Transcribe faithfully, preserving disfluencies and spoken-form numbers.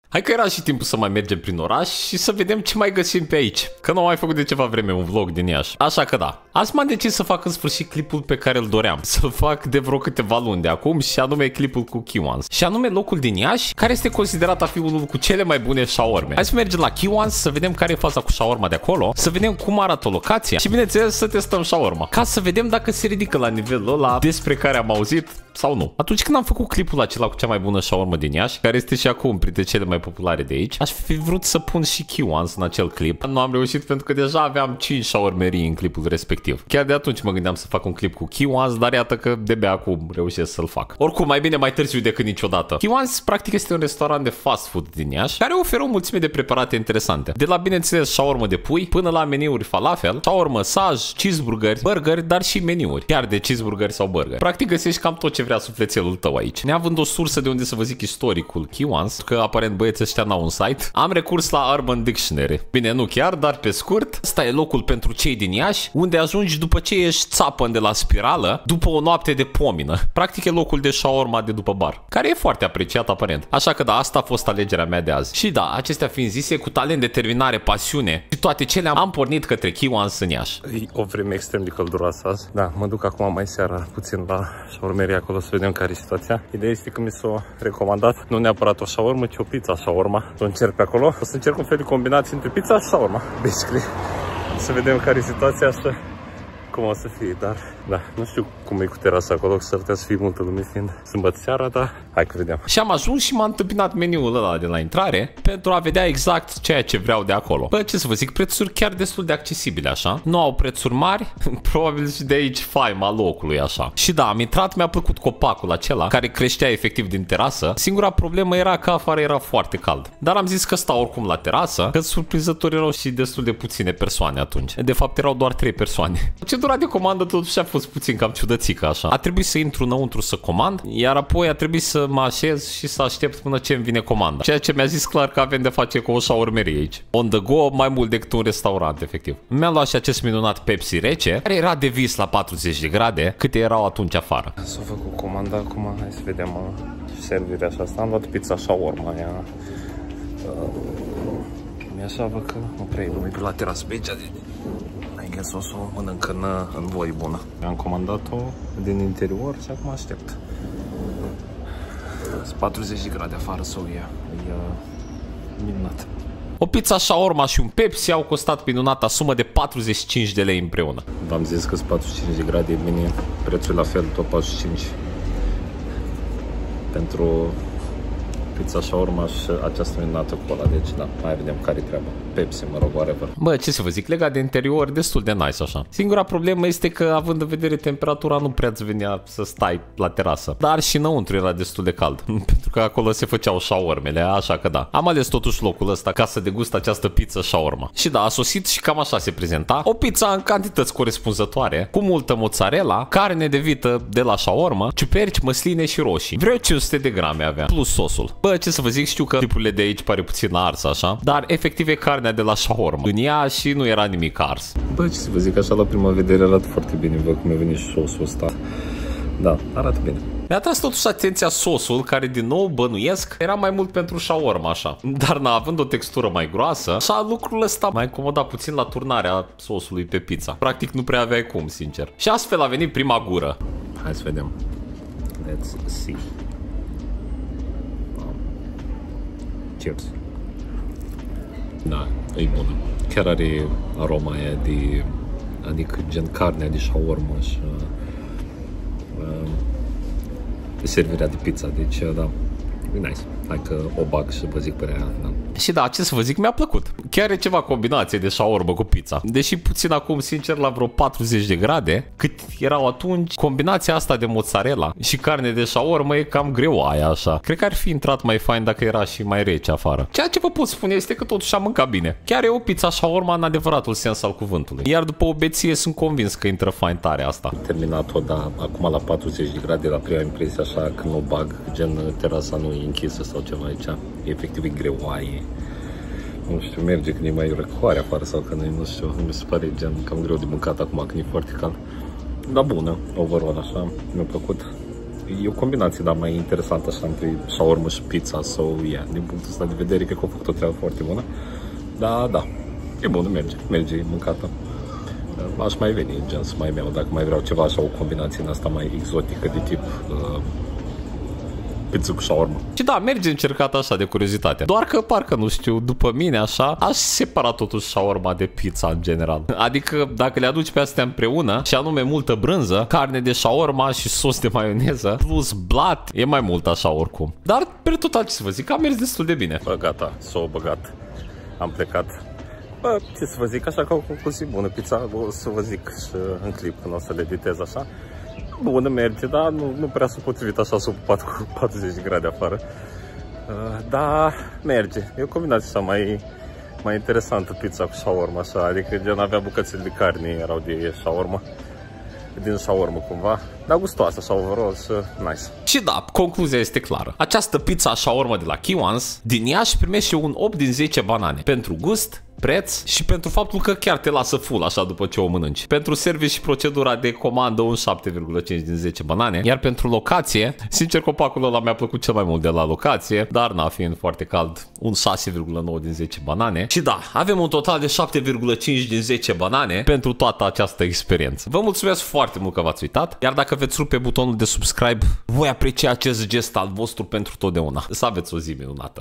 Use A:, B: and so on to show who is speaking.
A: Hai că era și timpul să mai mergem prin oraș și să vedem ce mai găsim pe aici. Că nu am mai făcut de ceva vreme un vlog din Iași. Așa că da, azi m-am decis să fac în sfârșit clipul pe care îl doream. Să-l fac de vreo câteva luni de acum și anume clipul cu Kiwans. Și anume locul din Iași care este considerat a fi unul cu cele mai bune shawarme. Hai să mergem la Kiwans să vedem care e faza cu shawarma de acolo, să vedem cum arată locația și bineînțeles să testăm shawarma. Ca să vedem dacă se ridică la nivelul ăla despre care am auzit sau nu. Atunci când am făcut clipul acela cu cea mai bună shawarma din Iași, care este și acum printre cele mai populare de aici, aș fi vrut să pun și Kiwans în acel clip. Nu am reușit pentru că deja aveam cinci shawarmerii în clipul respectiv. Chiar de atunci mă gândeam să fac un clip cu Kiwans, dar iată că de-abia acum reușesc să-l fac. Oricum, mai bine mai târziu decât niciodată. Kiwans practic este un restaurant de fast food din Iași, care oferă o mulțime de preparate interesante. De la, bineînțeles, shawarma de pui, până la meniuri falafel, shawarma, saj, cheeseburgeri, burgeri, dar și meniuri. Chiar de cheeseburgeri sau burgeri. Practic găsești cam tot ce vrea sufletelul tău aici. Neavând o sursă de unde să vă zic istoricul Kiwans, că aparent băieții ăștia n-au un site, am recurs la Urban Dictionary. Bine, nu chiar, dar pe scurt, ăsta e locul pentru cei din Iași, unde ajungi după ce ești țapăn de la spirală, după o noapte de pomină. Practic e locul de shawarma de după bar, care e foarte apreciat aparent. Așa că da, asta a fost alegerea mea de azi. Și da, acestea fiind zise, cu talent, determinare, pasiune și toate cele, am pornit către Kiwans în Iași. E o vreme extrem de călduroasă azi. Da, mă duc acum mai seara puțin la shawarmeria acolo să vedem care e situația. Ideea este că mi s-a recomandat nu neapărat o shawarma, ci o pizza shawarma. O încerc pe acolo. O să încerc un fel de combinație între pizza și shawarma, basically. Să vedem care e situația asta, cum o să fie, dar da, nu știu cum e cu terasa acolo, că s-ar putea să fie multă lume fiind sâmbătă seara, dar hai că vedem. Și am ajuns și m-a întâmpinat meniul ăla de la intrare pentru a vedea exact ceea ce vreau de acolo. Bă, ce să vă zic, prețuri chiar destul de accesibile, așa. Nu au prețuri mari, probabil și de aici faima locului, așa. Și da, am intrat, mi-a plăcut copacul acela, care creștea efectiv din terasă. Singura problemă era că afară era foarte cald. Dar am zis că stau oricum la terasă, că surprinzător erau și destul de puține persoane atunci. De fapt erau doar trei persoane. Procedura de comandă totuși a fost puțin cam ciudățică așa. A trebuit să intru înăuntru să comand, iar apoi a trebuit să mă așez și să aștept până ce îmi vine comanda. Ceea ce mi-a zis clar că avem de face cu o shawarmerie aici. On the go, mai mult decât un restaurant, efectiv. Mi-am luat și acest minunat Pepsi rece, care era de vis la patruzeci de grade, câte erau atunci afară. S-a făcut comanda acum, hai să vedem uh, servirea și asta. Am luat pizza shawarma, aia. Uh, Mi-așa văd că nu prea e lume pe la terasă pe aici. O să o mănânc în, în voi bună. Am comandat-o din interior și acum aștept. Sunt patruzeci de grade afară să o ia. E uh, minunat. O pizza shawarma și un Pepsi au costat minunata sumă de patruzeci și cinci de lei împreună. V-am zis că sunt patruzeci și cinci de grade, e bine, prețul la fel, tot patruzeci și cinci. Pentru pizza shawarma și această minunată cola, deci da, mai vedem care treaba. Pepsi, mă rog, whatever. Bă, ce să vă zic, legat de interior, destul de nice așa. Singura problemă este că, având în vedere temperatura, nu prea-ți venea să stai la terasă. Dar și înăuntru era destul de cald, pentru că acolo se făceau shawarmele, așa că da. Am ales totuși locul ăsta ca să degust această pizza shawarma. Și da, a sosit și cam așa se prezenta. O pizza în cantități corespunzătoare, cu multă mozzarella, carne de vită de la shawarma, ciuperci, măsline și roșii. Vreo cinci sute de grame avea, plus sosul. Bă, ce să vă zic, știu că tipurile de aici pare puțin ars așa, dar efectiv e carnea de la shawarma în ea și nu era nimic ars. Bă, ce să vă zic, așa la prima vedere arată foarte bine, văd cum a venit și sosul ăsta. Da, arată bine. Mi-a tras totuși atenția sosul, care din nou bănuiesc era mai mult pentru shawarma așa. Dar na, având o textură mai groasă, așa lucrul ăsta m-a incomodat puțin la turnarea sosului pe pizza. Practic nu prea aveai cum, sincer. Și astfel a venit prima gură. Hai să vedem. Let's see. Cheers. Da, e bună. Chiar are aroma aia de, adică gen carnea de shawarma și uh, de servirea de pizza, deci da, e nice. Hai că o bag și vă zic părerea, da. Și da, ce să vă zic, mi-a plăcut. Chiar e ceva combinație de shawarma cu pizza. Deși puțin acum, sincer, la vreo patruzeci de grade, cât erau atunci, combinația asta de mozzarella și carne de shawarma e cam greu aia așa. Cred că ar fi intrat mai fain dacă era și mai rece afară. Ceea ce vă pot spune este că totuși am mâncat bine. Chiar e o pizza shawarma în adevăratul sens al cuvântului. Iar după o beție sunt convins că intră fain tare asta. Am terminat-o, da, acum la patruzeci de grade, la prima impresie așa, când o bag, gen terasa nu e închisă sau ceva aici. E efectiv e greu aie. Nu știu, merge când e mai răcoare afară sau când e, nu știu, mi se pare gen cam greu de mâncat acum când e foarte cald. Dar bună, overall așa, mi-a plăcut. e o combinație, dar mai interesantă așa între shawarma și pizza. So, yeah, din punctul ăsta de vedere, cred că au făcut o treabă foarte bună. Da, da, e bun, merge, merge, e mâncată. Aș mai veni, gen, să mai beau, dacă mai vreau ceva așa, o combinație în asta mai exotică de tip uh, pizza cu shawarma. Și da, merge încercat așa de curiozitate. Doar că parcă, nu știu, după mine așa, aș separa totuși shawarma de pizza în general. Adică dacă le aduci pe astea împreună, și anume multă brânză, carne de shawarma și sos de maioneză, plus blat, e mai mult așa oricum. Dar, pe total, ce să vă zic, a mers destul de bine. Bă, gata, s-o băgat. Am plecat. Bă, ce să vă zic, așa ca o concluzie bună. Pizza, o să vă zic și în clip când o să le editez așa. Bună, merge, dar nu, nu prea s-a potrivit așa, s-a ocupat cu patruzeci de grade afară. Uh, da, merge. E o combinație așa mai, mai interesantă, pizza cu shawarma, așa. Adică gen avea bucățele de carne, erau de shawarma. Din shawarma cumva, dar gustoasă așa, overall, și nice. Și da, concluzia este clară. Această pizza shawarma de la Kiwans, din ea își primește un opt din zece banane. Pentru gust, preț și pentru faptul că chiar te lasă full așa după ce o mănânci. Pentru service și procedura de comandă un șapte virgulă cinci din zece banane. Iar pentru locație, sincer copacul ăla mi-a plăcut cel mai mult de la locație, dar na, fiind foarte cald, un șase virgulă nouă din zece banane. Și da, avem un total de șapte virgulă cinci din zece banane pentru toată această experiență. Vă mulțumesc foarte mult că v-ați uitat, iar dacă veți rupe butonul de subscribe, voi aprecia acest gest al vostru pentru totdeauna. Să aveți o zi minunată!